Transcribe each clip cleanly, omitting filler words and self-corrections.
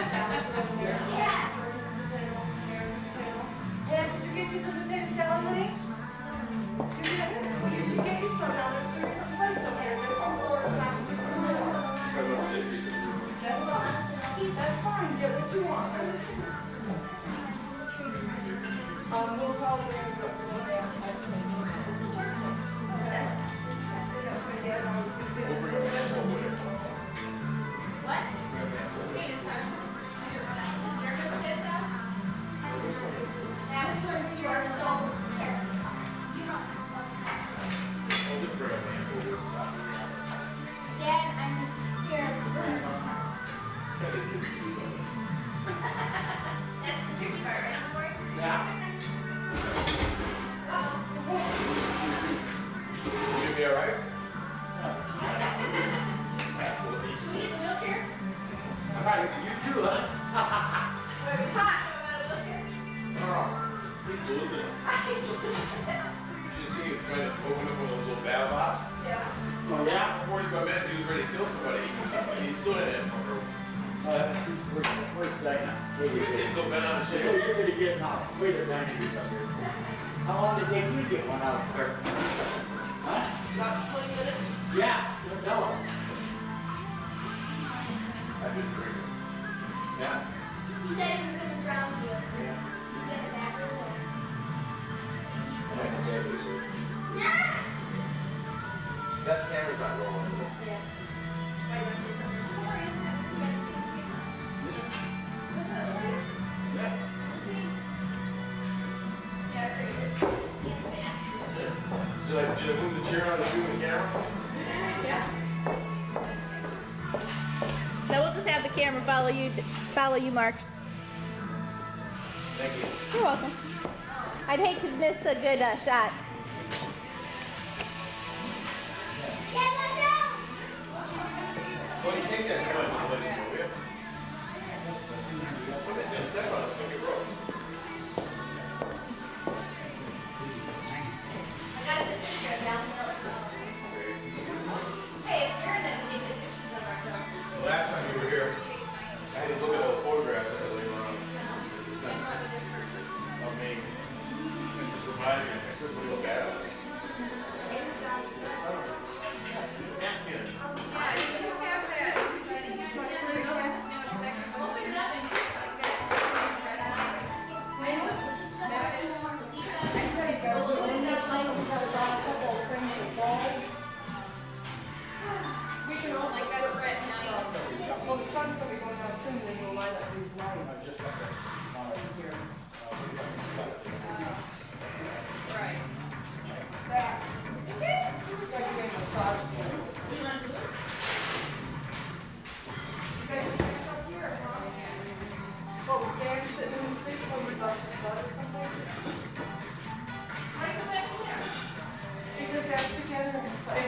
salads with there. Yeah. Dad, did you get you some potato salad, honey? Did you get it? Well, you should get you some now. There's 2 different plates up here. There's some for and I can get some more. That's fine. That's fine. Get what you want. We'll probably end up doing that. What? That's where you are so careful. You don't Dad, I'm scared. That's the tricky part, right? Yeah. You'll be all right? We need a wheelchair? All right, you do, huh? It's hot. Oh, pretty cool, isn't it? You see him trying to open up one of those little battle bots? Yeah. Oh, yeah? Before he got mad, he was ready to kill somebody. He stood in it. That's wait a second. He's so bent on the shape. You're going to get out. Wait a minute. How long did it take you to get one out there? Huh? About 20 minutes. Yeah, you'll tell him. I just drink it. Yeah. He said he was going to drown you. Yeah. He said it that early. That camera's not rolling. Yeah. Why you want to say something? Sorry. Yeah. Yeah, it's pretty good. Should I move the chair on to do the camera? Yeah. No, we'll just have the camera follow you, Mark. Thank you. You're welcome. I'd hate to miss a good shot. Well, you take that one. Somebody's going to step on it. It's going to get broke. I got a good picture down there. Hey, it's rare that we get good pictures of ourselves. The last time you were here, I had to look at all the photographs that were laying around. Of me. It just reminded me, I couldn't look bad at it. We can also Like that's red night. well, the sun's going to be going down soon, and then you'll light up these lights. Here. Right. That. Like you get a massage there. You want to do it? You guys can come up here, huh? What, was Dan sitting in the sleep when you busted his butt or something? Why come back here? Because that's together and play.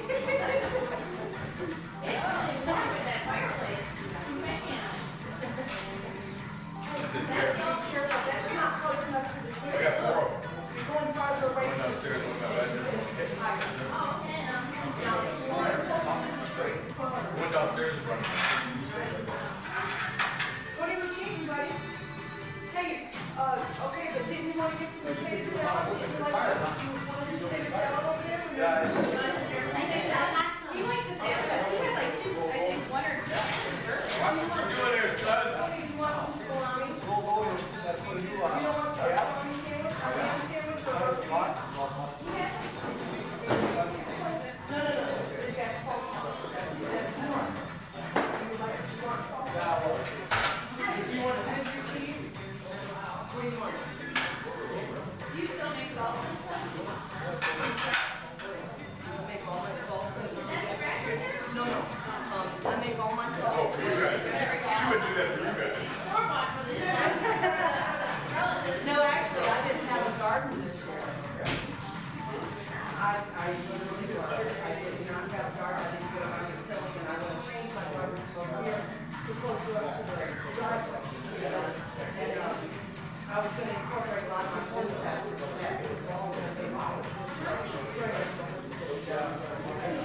It's really warm in that fireplace. Man. That's it That's there. the only That's not close enough to the I door. got 4 of them. You're going farther away. One downstairs, one down there. Oh, okay. One downstairs is running. What are you eating, buddy? Hey, okay, but didn't you want to get some potato salad? Would you like to potato salad over there? Yeah, You like the sandwich? We had like 2, I think 1 or 2. Watch what you're doing there, son. What do you want, some salami? You don't want some salami sandwich? A ham sandwich or roast beef? No. Is that salsa? That's more. You want salsa? Do you want ginger cheese? What do you want? Do you still make salsa and stuff? Make all my salsa. That's a record there? No. I make all my Oh, salsa. for you guys. You would do that for you guys. No, actually, I didn't have a garden this year. I literally did. I did not have a garden. I didn't get on my utility, and I'm going to change my garden over here to closer up to the driveway. And I was going to incorporate a lot of my horse pastures in that. It was all going to be all this spring.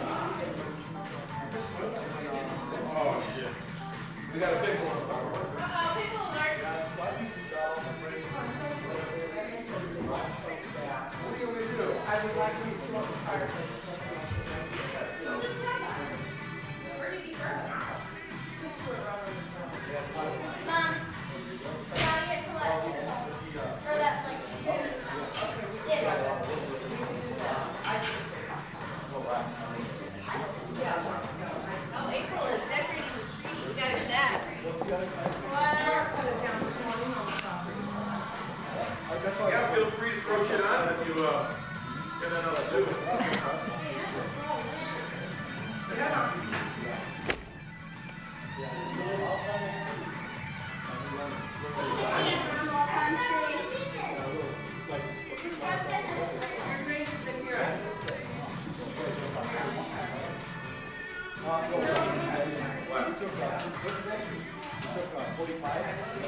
Oh, shit. We got a big one. 25.